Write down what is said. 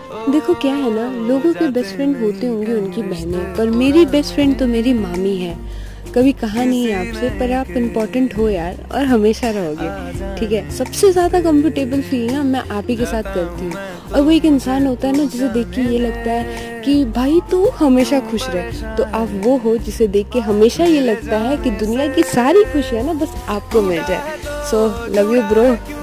देखो क्या है ना, लोगों के बेस्ट फ्रेंड होते होंगे उनकी बहनें, पर मेरी बेस्ट फ्रेंड तो मेरी मामी है। कभी कहा नहीं है आपसे, पर आप इम्पोर्टेंट हो यार, और हमेशा रहोगे। ठीक है, सबसे ज़्यादा कंफर्टेबल फील ना मैं आप ही के साथ करती हूँ। और वो एक इंसान होता है ना जिसे देख के ये लगता है कि भाई तू हमेशा खुश रहे, तो आप वो हो जिसे देख के हमेशा ये लगता है कि दुनिया की सारी खुशियाँ ना बस आपको मिल जाए। So love you bro.